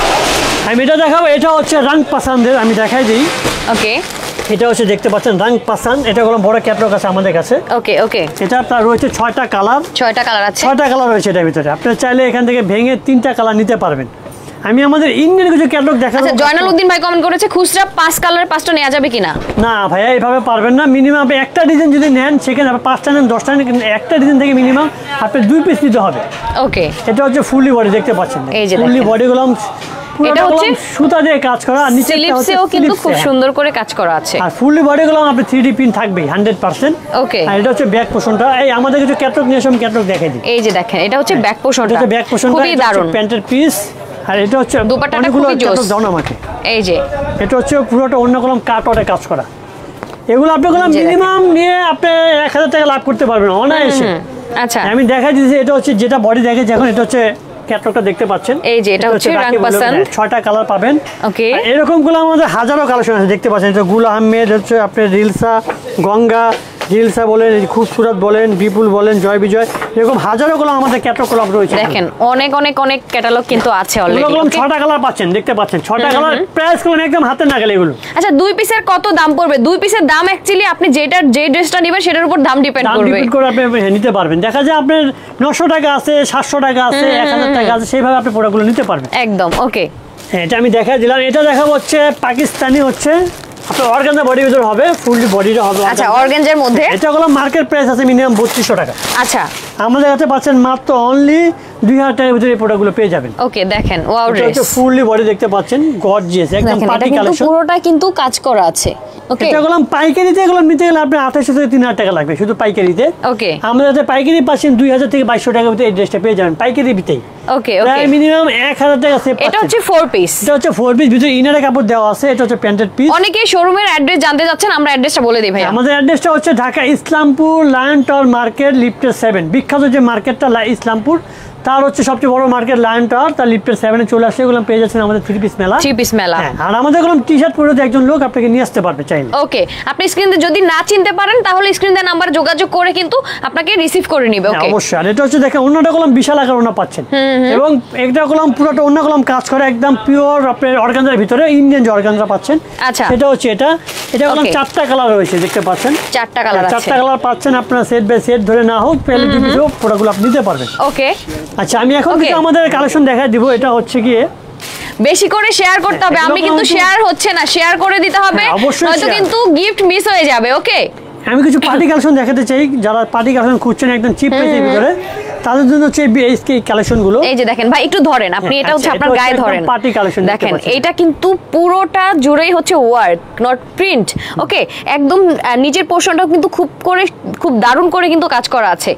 S1: আমি এটা দেখাবো, এটা হচ্ছে রাং পাসানদের, আমি দেখাই দিই।
S2: ওকে,
S1: এটা হচ্ছে দেখতে পাচ্ছেন রাং পাসান, এটা হলো বড় ক্যাটালগ আছে আমাদের কাছে।
S2: ওকে, ওকে,
S1: এটা আপনার রয়েছে ছয়টা কালার,
S2: ছয়টা কালার আছে,
S1: ছয়টা কালার রয়েছে এটার ভিতরে। আপনি চাইলে এখান থেকে ভেঙে তিনটা কালার নিতে পারবেন। আমি আমাদের ইন্ডিয়ান কিছু ক্যাটালগ দেখাবো।
S2: আচ্ছা, জয়নাল উদ্দিন ভাই কমেন্ট করেছে খুচরা পাঁচ কালার পাঁচটা নেওয়া যাবে কিনা?
S1: না ভাইয়া, এইভাবে পারবেন না। মিনিমাম আপনি একটা ডিজাইন যদি নেন, সেখানে আপনি পাঁচটা নেন, দশটা নেন, কিন্তু একটা ডিজাইন থেকে মিনিমাম আপনি দুই পিস নিতে হবে।
S2: ওকে,
S1: এটা হচ্ছে ফুললি বডি, দেখতে পাচ্ছেন
S2: এই যে
S1: ফুললি বডিগুলো
S2: এটা হচ্ছে
S1: সুতা দিয়ে কাজ করা, আর নিচে
S2: স্লিপসেও কিন্তু খুব সুন্দর করে কাজ করা আছে।
S1: আর ফুললি বডিগুলো আপনি থ্রি ডি প্রিন্ট থাকবে হান্ড্রেড পার্সেন্ট।
S2: ওকে,
S1: আর এটা হচ্ছে ব্যাক পোর্শনটা। এই আমাদের কিছু ক্যাটালগ নিয়ে আসুন, ক্যাটালগ দেখাই দিই।
S2: এই যে দেখেন, এটা হচ্ছে ব্যাক পোর্শনটা,
S1: এটা ব্যাক পোর্শনটা,
S2: খুবই দারুণ
S1: প্যান্টের পিস। আর এটা হচ্ছে
S2: দুপাট্টাটা খুবই জোস।
S1: দাও আমাকে,
S2: এই যে
S1: এটা হচ্ছে পুরোটা অন্য কলম কাটওয়ার্ডে কাজ করা। এগুলো আপনি কলম মিনিমাম নিয়ে আপনি এক হাজার টাকা লাভ করতে পারবেন অনায়াসে।
S2: আচ্ছা,
S1: আমি দেখাই দিয়েছি, এটা হচ্ছে যেটা বডি দেখেছি এখন, এটা হচ্ছে ক্যাটালগটা দেখতে পাচ্ছেন।
S2: এই যে এটা হচ্ছে রাং পাসান,
S1: ছয়টা কালার পাবেন।
S2: ওকে,
S1: এরকম গুলো আমাদের হাজারো কালেকশন আছে, দেখতে পাচ্ছেন। এটা গুল আহমেদ হচ্ছে আপনার রিলসা, গঙ্গা রিলসা বলেন, খুবসুরত বলেন, বিপুল বলেন, জয় বিজয়, এরকম হাজারো গুলো আমাদের ক্যাটালগ রয়েছে।
S2: দেখেন অনেক অনেক অনেক ক্যাটালগ কিন্তু আছে অলরেডি।
S1: এগুলো ছয়টা কালার পাচ্ছেন, দেখতে পাচ্ছেন। ছয়টা কালার প্রাইস গুলো একদম হাতে না গেলে এগুলো।
S2: আচ্ছা, দুই পিসের কত দাম পড়বে? দুই পিসের দাম অ্যাকচুয়ালি আপনি যেটা যে ড্রেসটা নেবেন সেটার উপর দাম ডিপেন্ড করবে।
S1: ডিপেন্ড করে আপনি নিতে পারবেন। দেখা যায় আপনার নশো টাকা আছে, সাতশো টাকা আছে, এক হাজার টাকা আছে, সেইভাবে আপনি প্রোডাক্টগুলো নিতে পারবেন।
S2: একদম, ওকে।
S1: এটা আমি দেখা দিলাম। এটা দেখাবো হচ্ছে পাকিস্তানি, হচ্ছে আপনার অর্গানজা বডির ভিতরে হবে, ফুললি বডিটা হবে।
S2: আচ্ছা, অর্গানজার মধ্যে
S1: এটা হলো মার্কেট প্রাইস আছে মিনিমাম বত্রিশশো টাকা।
S2: আচ্ছা,
S1: আমাদের কাছে পাচ্ছেন মাত্র অনলি দুই হাজার টাকার ভিতরে এই প্রোডাক্টগুলো পেয়ে যাবেন।
S2: ওকে, দেখেন ওয়াও ড্রেস,
S1: ফুললি বডি দেখতে পাচ্ছেন, গর্জিয়াস একদম পার্টি কালেকশন,
S2: পুরোটা কিন্তু কাজ করা আছে। ওকে,
S1: এটা গুলো পাইকারিতে এগুলো নিতে গেলে আপনি আঠাশশো থেকে তিন হাজার টাকা লাগবে শুধু পাইকারিতে।
S2: ওকে,
S1: আমাদের কাছে পাইকারি পাচ্ছেন দুই হাজার থেকে বাইশশো টাকার ভিতরে এই ড্রেসটা পেয়ে যাবেন পাইকারি ভিতেই।
S2: ওকে, ওকে,
S1: মিনিমাম এক হাজার টাকা সেভ।
S2: এটা হচ্ছে ফোর পিস,
S1: এটা হচ্ছে ফোর পিস, ভিতরে ইনারে কাপড় দেওয়া আছে। এটা হচ্ছে প্যান্টের পিস।
S2: অনেকে শোরুমের অ্যাড্রেস জানতে যাচ্ছেন, আমরা অ্যাড্রেসটা বলে দিই ভাই।
S1: আমাদের অ্যাড্রেসটা হচ্ছে Dhaka Islampur Lion Tower market, লিফটের সেভেন। বিখ্যাত যে মার্কেটটা ইসলামপুর, তার হচ্ছে সবচেয়ে বড় মার্কেট লায়ন টাওয়ার, তার লিফটের সেভেনে চলে আসে। এগুলো পেয়ে যাচ্ছেন আমাদের থ্রি পিস মেলা।
S2: থ্রি পিস মেলা,
S1: আর আমাদের এগুলো টি শার্ট পরে একজন লোক আপনাকে নিয়ে আসতে পারবে চাইলে।
S2: ওকে, আপনি স্ক্রিনে যদি না চিনতে পারেন তাহলে স্ক্রিন দেওয়া নাম্বার যোগাযোগ করে কিন্তু আপনাকে রিসিভ করে নিবে। ওকে,
S1: অবশ্যই। আর এটা হচ্ছে দেখেন অন্যটা কলম বিশাল আকার ওনা পাচ্ছেন, এবং একটা কলম পুরোটা অন্য কলম কাজ করে একদম পিওর আপনার অর্গানজার ভিতরে, ইন্ডিয়ান যে অর্গানজা পাচ্ছেন।
S2: আচ্ছা,
S1: এটা হচ্ছে এটা এটা কলম চারটা কালার রয়েছে, দেখতে পাচ্ছেন।
S2: চারটা কালার আছে,
S1: চারটা কালার পাচ্ছেন আপনারা, সেট বাই সেট ধরে না হোক, পেলে দুটো প্রোডাক্টগুলো আপনি নিতে পারবেন।
S2: ওকে,
S1: আচ্ছা, আমি এখন থেকে আমাদের কালেকশন দেখাই দিব। এটা হচ্ছে গিয়ে
S2: বেশি করে শেয়ার করতে হবে, আমি কিন্তু শেয়ার হচ্ছে না, শেয়ার করে দিতে হবে, নয়তো কিন্তু গিফট মিস হয়ে যাবে। ওকে,
S1: আমি কিছু পার্টি কালেকশন দেখাতে চাই, যারা পার্টি কালেকশন খুঁজছেন একদম চিপ প্রাইসের ভিতরে, তাদের জন্য হচ্ছে এই কালেকশনগুলো।
S2: এই যে দেখেন ভাই, একটু ধরেন আপনি, এটা হচ্ছে আপনার গায়ে ধরেন,
S1: পার্টি কালেকশন
S2: দেখেন। এটা কিন্তু পুরোটা জুড়েই হচ্ছে ওয়ার্ক, নট প্রিন্ট। ওকে, একদম নিচের পোর্শনটাও কিন্তু খুব করে খুব দারুণ করে কিন্তু কাজ করা আছে।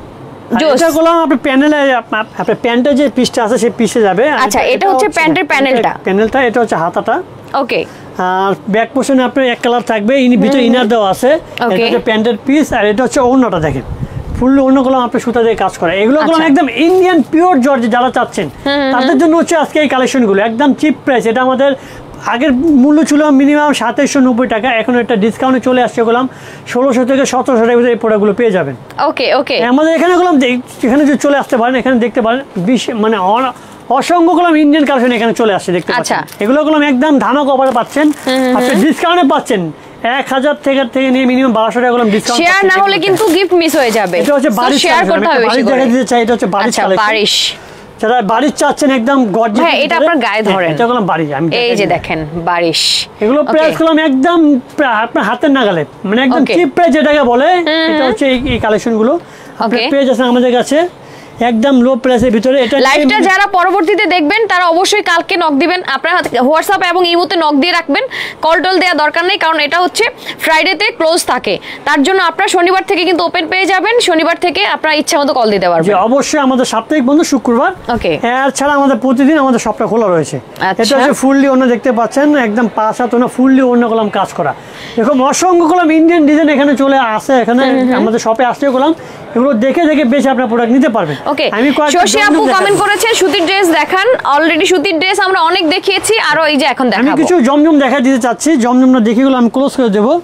S1: এটা করলাম আপনার প্যানেলে, আপনার প্যান্টের যে পিসটা আছে সেই পিসে যাবে।
S2: আচ্ছা, এটা হচ্ছে প্যান্টের প্যানেলটা,
S1: প্যানেলটা এটা হচ্ছে হাতাটা।
S2: ওকে,
S1: আর ব্যাক পোর্শনে আপনার এক কালার থাকবে, ইনি ভিতরে ইনার দেওয়া আছে। এটা হচ্ছে প্যান্টের পিস, আর এটা হচ্ছে ওড়নাটা দেখেন ফুললি অন্য কলম আপনি সুতা দিয়ে কাজ করা। এগুলো কলম একদম ইন্ডিয়ান পিওর জর্জ যারা চাচ্ছেন তাদের জন্য হচ্ছে আজকে এই কালেকশনগুলো একদম চিপ প্রাইস। এটা আমাদের আগের মূল্য ছিল মিনিমাম সাতাইশশো নব্বই টাকা, এখন একটা ডিসকাউন্টে চলে আসছে, গেলাম ষোলোশো থেকে সতেরোশো টাকার ভিতরে এই প্রোডাক্টগুলো পেয়ে যাবেন।
S2: ওকে, ওকে,
S1: আমাদের এখানে গেলাম, এখানে যদি চলে আসতে পারেন, এখানে দেখতে পারেন বিশ মানে অসংখ্য গেলাম ইন্ডিয়ান কালেকশন এখানে চলে আসছে, দেখতে পাচ্ছেন। এগুলো গেলাম একদম ধামাক অফারে পাচ্ছেন, আপনি ডিসকাউন্টে পাচ্ছেন। এক হাজার থেকে থেকে নিয়ে মিনিমাম বারোশো টাকা গেলাম ডিসকাউন্ট।
S2: শেয়ার না হলে কিন্তু গিফট মিস হয়ে যাবে।
S1: এটা হচ্ছে বারিশ,
S2: শেয়ার করতে হবে বেশি করে।
S1: দেখা দিতে চাই, এটা হচ্ছে বারিশ কালেকশন।
S2: বারিশ,
S1: যারা বারিশ চাচ্ছেন একদম গর্জিয়াস,
S2: হ্যাঁ এটা আপনার গায়ে ধরেন,
S1: এটা গেলাম বারিশ। আমি
S2: এই যে দেখেন বারিশ,
S1: এগুলো প্রাইস গেলাম একদম আপনার হাতের নাগালে, মানে একদম চিপ প্রাইস যেটাকে বলে। এটা হচ্ছে এই কালেকশনগুলো আপনি পেয়ে যাচ্ছেন আমাদের কাছে একদম লো প্রাইসের ভিতরে। এটা
S2: লাইভটা যারা পরবর্তীতে দেখবেন তারা অবশ্যই কালকে নক দিবেন, আপনারা হোয়াটসঅ্যাপ এবং ইমোতে নক দিয়ে রাখবেন, কল টল দেওয়া দরকার নেই, কারণ এটা হচ্ছে ফ্রাইডেতে ক্লোজ থাকে, তার জন্য আপনারা শনিবার থেকে কিন্তু ওপেন পেয়ে যাবেন। শনিবার থেকে আপনারা ইচ্ছা মতো কল দিতে পারবেন।
S1: অবশ্যই আমাদের সাপ্তাহিক বন্ধ শুক্রবার,
S2: ওকে,
S1: এর ছাড়া আমাদের প্রতিদিন আমাদের শপটা খোলা রয়েছে। এটা হচ্ছে ফুললি অন্য দেখতে পাচ্ছেন, একদম পাঁচ হাত ওনা ফুললি অন্য কলম কাজ করা, এরকম অসংখ্য কলম ইন্ডিয়ান ডিজাইন এখানে চলে আসে। এখানে আমাদের শপে আসতে কলম এগুলো দেখে দেখে বেশি আপনার প্রোডাক্ট নিতে পারবেন।
S2: ওকে, আমি শশী আপু কমেন্ট করেছেন সুতির ড্রেস দেখান। অলরেডি সুতির ড্রেস আমরা অনেক দেখিয়েছি, আর এই যে এখন দেখাবো।
S1: আমি কিছু জমজম দেখা দিতে চাচ্ছি, জমজমটা দেখে গুলো আমি ক্লোজ করে দেবো।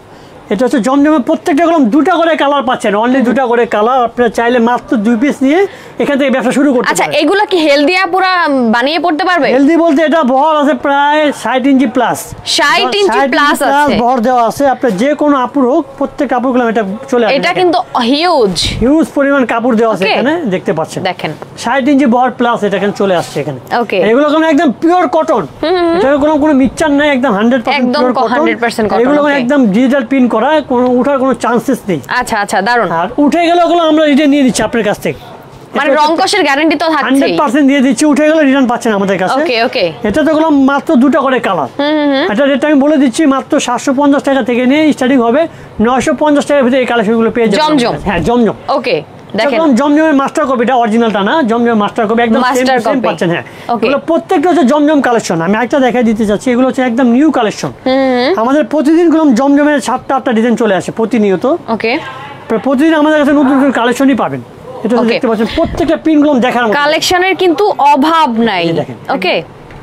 S1: এটা হচ্ছে জমজমের প্রত্যেকটা কলম দুটা করে কালার পাচ্ছেন, অনলি দুটা করে কালার। আপনারা চাইলে মাত্র দুই পিস নিয়ে এখান থেকে ব্যবসা শুরু করতে পারেন।
S2: আচ্ছা, এগুলা কি হেলদি পুরো বানিয়ে পড়তে পারবে?
S1: হেলদি বলতে এটা বহর আছে প্রায় ষাট ইঞ্চি প্লাস,
S2: ষাট ইঞ্চি প্লাস আছে
S1: বহর দেওয়া আছে। আপনার যে কোনো কাপড় হোক, প্রত্যেক কাপড় গুলো এটা চলে আসবে।
S2: এটা কিন্তু হিউজ
S1: হিউজ পরিমাণ কাপড় দেওয়া আছে এখানে, দেখতে পাচ্ছেন।
S2: দেখেন
S1: ষাট ইঞ্চি বহর প্লাস এটা এখানে চলে আসছে এখানে।
S2: ওকে,
S1: এগুলো কোনো একদম পিওর কটন, এটার কোনো কোনো মিক্সচার নাই, একদম হান্ড্রেড পার্সেন্ট পিওর কটন। এগুলো একদম ডিজিটাল প্রিন্ট করা, কোনো উঠার কোনো চান্সেস নেই।
S2: আচ্ছা আচ্ছা, দারুন।
S1: আর উঠে গেলে ওগুলো আমরা রিটার্ন নিয়ে দিচ্ছি আপনার কাছ থেকে,
S2: মানে রং কষের গ্যারান্টি তো থাকছে,
S1: হান্ড্রেড পার্সেন্ট দিয়ে দিচ্ছি। উঠে গেলে রিটার্ন পাচ্ছেন আমাদের কাছে।
S2: ওকে ওকে,
S1: এটা তো গুলো মাত্র দুটো করে কালার। এটা রেটটা আমি বলে দিচ্ছি, মাত্র সাতশো পঞ্চাশ টাকা থেকে নিয়ে স্টার্টিং হবে নয়শো পঞ্চাশ টাকার ভিতরে এই কালেকশনগুলো পেয়ে যাবেন।
S2: জমজম,
S1: হ্যাঁ জমজম।
S2: ওকে, দেখেন
S1: জমজমের মাস্টার কপিটা, অরিজিনালটা না, জমজমের মাস্টার কপি একদম সেম পাচ্ছেন। হ্যাঁ, এগুলো প্রত্যেকটা হচ্ছে জমজম কালেকশন। আমি একটা দেখাই দিতে চাচ্ছি, এগুলো হচ্ছে একদম নিউ কালেকশন। আমাদের প্রতিদিন গুলো জমজমের সাতটা আটটা ডিজাইন চলে আসে প্রতিনিয়ত।
S2: ওকে,
S1: প্রতিদিন আমাদের কাছে নতুন নতুন কালেকশনই পাবেন। এটা দেখতে পাচ্ছেন প্রত্যেকটা প্রিন্টগুলো দেখার মতো,
S2: কালেকশনের কিন্তু অভাব নাই। ওকে,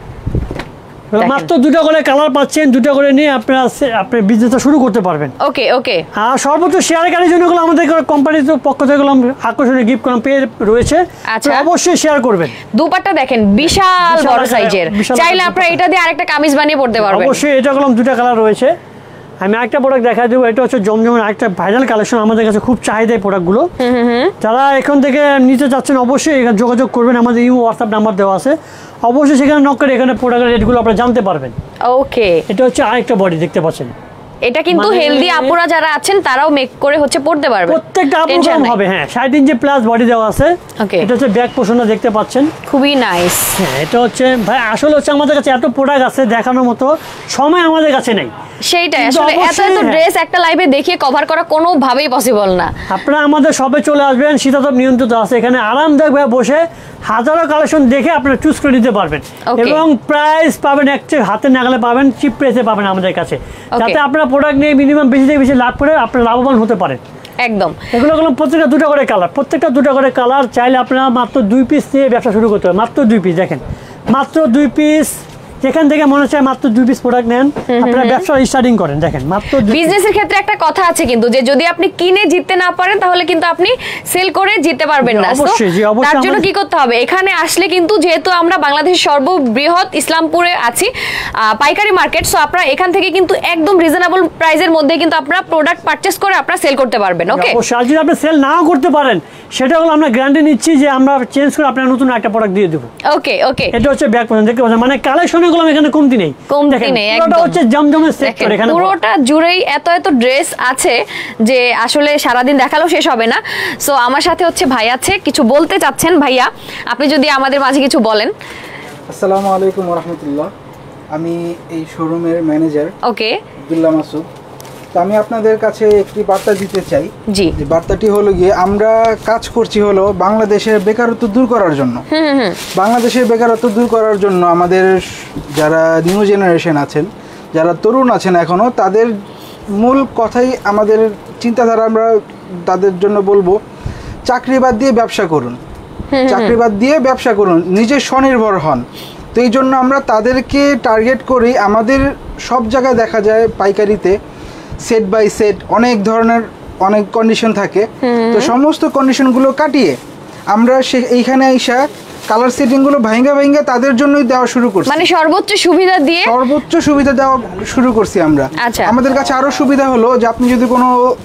S1: মাত্র দুটো করে কালার পাচ্ছেন, দুটো করে নিয়ে আপনারা আপনার বিজনেসটা শুরু করতে পারবেন।
S2: ওকে ওকে,
S1: আর সর্বোচ্চ শেয়ারকারীর জন্য আমাদের কোম্পানির পক্ষ থেকে আকর্ষণীয় গিফট কলম পেয়ে রয়েছে।
S2: আচ্ছা,
S1: অবশ্যই শেয়ার করবেন।
S2: দুপাট্টা দেখেন বিশাল বড় সাইজের, চাইলে আপনারা এটা দিয়ে আরেকটা কামিজ বানিয়ে পড়তে পারবেন।
S1: অবশ্যই এটা কলম দুটো কালার রয়েছে। আমি একটা প্রোডাক্ট দেখা দেবো, এটা হচ্ছে জমজমের একটা ভাইরাল কালেকশন, আমাদের কাছে খুব চাহিদা এই প্রোডাক্টগুলো। যারা এখান থেকে নিতে চাচ্ছেন অবশ্যই এখানে যোগাযোগ করবেন, আমাদের ইউ হোয়াটসঅ্যাপ নাম্বার দেওয়া আছে। অবশ্যই সেখানে নক করে এখানে প্রোডাক্টের রেটগুলো আপনারা জানতে পারবেন।
S2: ওকে,
S1: এটা হচ্ছে আরেকটা বডি, দেখতে পাচ্ছেন।
S2: এটা কিন্তু হেলদি আপুরা যারা আছেন তারাও মেক করে হচ্ছে পড়তে পারবে,
S1: প্রত্যেকটা আপুরা হবে। হ্যাঁ, ষাট ইঞ্চি প্লাস বডি দেওয়া আছে।
S2: ওকে,
S1: এটা হচ্ছে ব্যাক পোর্শনটা দেখতে পাচ্ছেন,
S2: খুবই নাইস।
S1: হ্যাঁ, এটা হচ্ছে ভাই আসলে হচ্ছে আমাদের কাছে এত প্রোডাক্ট আছে, দেখানোর মতো সময় আমাদের কাছে নেই।
S2: সেইটাই আসলে, এত এত ড্রেস একটা লাইভে দেখিয়ে কভার করা কোনোভাবেই পসিবল না।
S1: আপনারা আমাদের সবে চলে আসবেন, শীতাতপ নিয়ন্ত্রিত আছে, এখানে আরামদায়কভাবে বসে হাজারো কালেকশন দেখে আপনারা চুজ করে নিতে পারবেন। এবং প্রাইস পাবেন একটু হাতে নাগালে পাবেন, চিপ প্রাইসে পাবেন আমাদের কাছে, যাতে আপনারা প্রোডাক্ট নিয়ে মিনিমাম বেশি থেকে বেশি লাভ করে আপনারা লাভবান হতে পারেন।
S2: একদম,
S1: এগুলো হলো প্রত্যেকটা দুটো করে কালার, প্রত্যেকটা দুটো করে কালার। চাইলে আপনারা মাত্র দুই পিস নিয়ে ব্যবসা শুরু করতে হবে, মাত্র দুই পিস। দেখেন মাত্র দুই পিস, যেখান থেকে মনে চায় মাত্র দুই পিস প্রোডাক্ট নেন, আপনারা ব্যবসা স্টার্টিং করেন। দেখেন মাত্র
S2: বিজনেসের ক্ষেত্রে একটা কথা আছে কিন্তু, যে যদি আপনি কিনে জিততে না পারেন তাহলে কিন্তু আপনি সেল করে জিততে পারবেন না।
S1: অবশ্যই জি, অবশ্যই।
S2: তার জন্য কি করতে হবে? এখানে আসলে কিন্তু, যেহেতু আমরা বাংলাদেশের সর্ববৃহৎ ইসলামপুরে আছি পাইকারি মার্কেট, সো আপনারা এখান থেকে কিন্তু একদম রিজনেবল প্রাইসের মধ্যে কিন্তু আপনারা প্রোডাক্ট পারচেজ করে আপনারা সেল করতে পারবেন। ওকে,
S1: অবশ্যই। আর যদি আপনি সেল নাও করতে পারেন, সেটা হলো আমরা গ্যারান্টি নিচ্ছি যে আমরা চেঞ্জ করে আপনার নতুন একটা প্রোডাক্ট দিয়ে দেবো।
S2: ওকে ওকে,
S1: এটা হচ্ছে ব্যাক পোর্শন, দেখতে পাচ্ছেন, মানে কালেকশনে গুলো এখানে কমতি নেই,
S2: কমতি নেই,
S1: পুরোটা হচ্ছে জমজমের সেক্টর। এখানে
S2: পুরোটা জুড়েই এত এত ড্রেস আছে যে আসলে সারাদিন দেখালেও শেষ হবে না। সো আমার সাথে হচ্ছে ভাই আছে, কিছু বলতে চাচ্ছেন। ভাইয়া, আপনি যদি আমাদের মাঝে কিছু বলেন।
S3: আসসালামু আলাইকুম ওয়া রাহমাতুল্লাহ, আমি এই শোরুমের ম্যানেজার
S2: ওকে
S3: আব্দুল্লাহ মাসুদ। তো আমি আপনাদের কাছে একটি বার্তা দিতে চাই।
S2: জি,
S3: যে বার্তাটি হলো গিয়ে, আমরা কাজ করছি হলো বাংলাদেশের বেকারত্ব দূর করার জন্য। বাংলাদেশের বেকারত্ব দূর করার জন্য আমাদের যারা নিউ জেনারেশন আছেন, যারা তরুণ আছেন এখনও, তাদের মূল কথাই আমাদের চিন্তাধারা, আমরা তাদের জন্য বলবো চাকরি বাদ দিয়ে ব্যবসা করুন, চাকরি বাদ দিয়ে ব্যবসা করুন, নিজে স্বনির্ভর হন। তো এই জন্য আমরা তাদেরকে টার্গেট করি। আমাদের সব জায়গায় দেখা যায় পাইকারিতে সেট বাই সেট অনেক ধরনের অনেক কন্ডিশন থাকে। তো সমস্ত কন্ডিশনগুলো কাটিয়ে আমরা সে এইখানে আইসা কালার সেটিংগুলো ভাঙ্গা ভাঙ্গা তাদের জন্যই দেওয়া শুরু করছি,
S2: মানে সর্বোচ্চ সুবিধা দিয়ে
S3: সর্বোচ্চ সুবিধা দেওয়া শুরু করছি আমরা।
S2: আচ্ছা,
S3: আমাদের কাছে আরও সুবিধা হলো যে আপনি যদি কোনো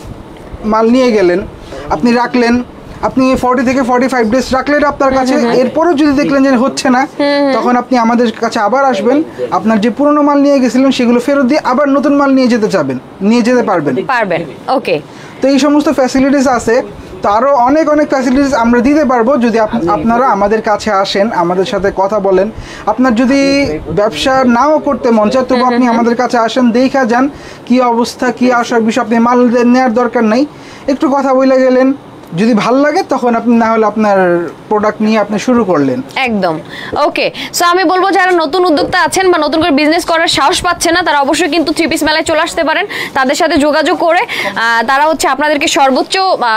S3: মাল নিয়ে গেলেন, আপনি রাখলেন, আপনি ফর্টি থেকে ফর্টি ফাইভ ডেজ রাখলেন আপনার কাছে, এরপরও যদি দেখলেন যে হচ্ছে না, তখন আপনি আমাদের কাছে আবার আসবেন, আপনার যে পুরনো মাল নিয়ে গেছিলেন সেগুলো ফেরত দিয়ে আবার নতুন মাল নিয়ে যেতে চাবেন, নিয়ে যেতে পারবেন
S2: পারবেন ওকে,
S3: তো এই সমস্ত ফ্যাসিলিটিস আছে। তো আরও অনেক অনেক ফ্যাসিলিটিস আমরা দিতে পারবো যদি আপনারা আমাদের কাছে আসেন, আমাদের সাথে কথা বলেন। আপনার যদি ব্যবসা নাও করতে মন চায়, তবু আপনি আমাদের কাছে আসেন, দেখা যান কি অবস্থা, কি আসার বিষয়। আপনি মাল নেওয়ার দরকার নেই, একটু কথা বলে গেলেন, যদি ভালো লাগে তখন আপনি না হলে আপনার প্রোডাক্ট নিয়ে আপনি শুরু করলেন।
S2: একদম ওকে। সো আমি বলবো যারা নতুন উদ্যোক্তা আছেন বা নতুন করে বিজনেস করার সাহস পাচ্ছে না, তারা অবশ্যই কিন্তু থ্রি পিস মেলায় চলে আসতে পারেন। তাদের সাথে যোগাযোগ করে তারা হচ্ছে আপনাদেরকে সর্বোচ্চ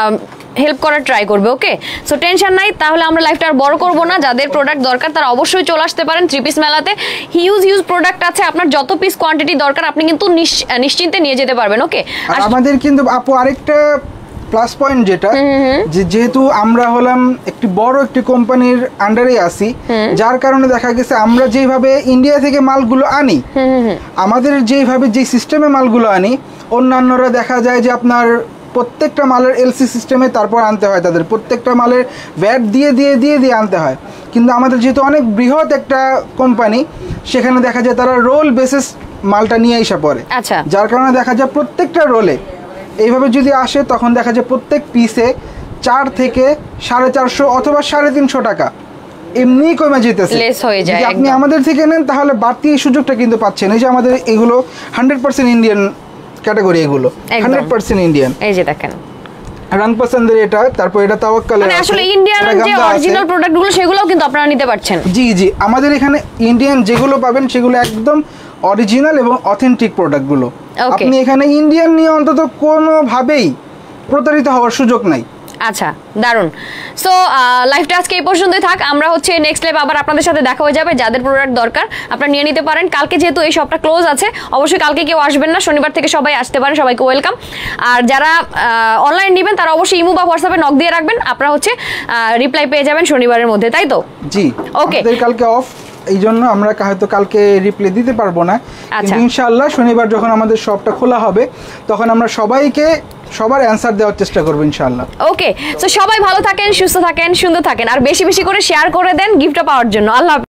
S2: হেল্প করার ট্রাই করবে। ওকে, সো টেনশন নাই, তাহলে আমরা লাইফটা আর বড় করবো না। যাদের প্রোডাক্ট দরকার তারা অবশ্যই চলে আসতে পারেন থ্রি পিস মেলাতে। হিউজ হিউজ প্রোডাক্ট আছে, আপনার যত পিস কোয়ান্টিটি দরকার আপনি কিন্তু নিশ্চিন্তে নিয়ে যেতে পারবেন। ওকে,
S3: আর আমাদের কিন্তু আপু আরেকটা প্লাস পয়েন্ট যেটা, যে যেহেতু আমরা হলাম একটি বড় একটি কোম্পানির আন্ডারে আছি, যার কারণে দেখা গেছে আমরা যেভাবে ইন্ডিয়া থেকে মালগুলো আনি, আমাদের যেভাবে যে সিস্টেমে মালগুলো আনি, অন্যান্যরা দেখা যায় যে আপনার প্রত্যেকটা মালের এলসি সিস্টেমে তারপর আনতে হয়, তাদের প্রত্যেকটা মালের ভ্যাট দিয়ে দিয়ে দিয়ে দিয়ে আনতে হয়। কিন্তু আমাদের যেহেতু অনেক বৃহৎ একটা কোম্পানি, সেখানে দেখা যায় তারা রোল বেসিস মালটা নিয়ে এসে পড়ে।
S2: আচ্ছা,
S3: যার কারণে দেখা যায় প্রত্যেকটা রোলে এইভাবে যদি আসে, তখন দেখা যায় প্রত্যেক পিসে চার থেকে সাড়ে চারশো অথবা সাড়ে তিনশো টাকা এমনি কমে যেতেছে। যদি আপনি আমাদের থেকে নেন তাহলে বাড়তি এই সুযোগটা কিন্তু পাচ্ছেন। এই যে আমাদের এগুলো হান্ড্রেড পার্সেন্ট ইন্ডিয়ান ক্যাটাগরি, এগুলো হান্ড্রেড পার্সেন্ট ইন্ডিয়ান।
S2: এই যে দেখেন
S3: রং পছন্দের এটা, তারপর এটা তাওয়াক্কালের,
S2: মানে আসলে ইন্ডিয়ান যে অরিজিনাল প্রোডাক্টগুলো সেগুলোও কিন্তু আপনারা নিতে পারছেন।
S3: জি জি, আমাদের এখানে ইন্ডিয়ান যেগুলো পাবেন সেগুলো একদম অরিজিনাল এবং অথেন্টিক প্রোডাক্টগুলো। আপনি এখানে ইন্ডিয়ান নিয়ে অন্তত কোনোভাবেই প্রতারিত হওয়ার সুযোগ নাই।
S2: আচ্ছা, দারুন। সো লাইফটা আজকে এই পর্যন্তই থাক। আমরা হচ্ছে নেক্সট লাইভ আবার আপনাদের সাথে দেখা হয়ে যাবে। যাদের প্রোডাক্ট দরকার আপনারা নিয়ে নিতে পারেন। কালকে যেহেতু এই শপটা ক্লোজ আছে, অবশ্যই কালকে কেউ আসবেন না, শনিবার থেকে সবাই আসতে পারেন, সবাইকে ওয়েলকাম। আর যারা অনলাইন নেবেন তারা অবশ্যই ইমো বা হোয়াটসঅ্যাপে নক দিয়ে রাখবেন, আপনারা হচ্ছে রিপ্লাই পেয়ে যাবেন শনিবারের মধ্যে, তাই তো?
S3: জি, ওকে। কালকে অফ, এই জন্য আমরা হয়তো কালকে রিপ্লাই দিতে পারবো না, কিন্তু ইনশাআল্লাহ শনিবার যখন আমাদের শপটা খোলা হবে তখন আমরা সবাইকে সবার অ্যানসার দেওয়ার চেষ্টা করবো ইনশাআল্লাহ।
S2: ওকে, সো সবাই ভালো থাকেন, সুস্থ থাকেন, সুন্দর থাকেন, আর বেশি বেশি করে শেয়ার করে দেন গিফটটা পাওয়ার জন্য। আল্লাহ।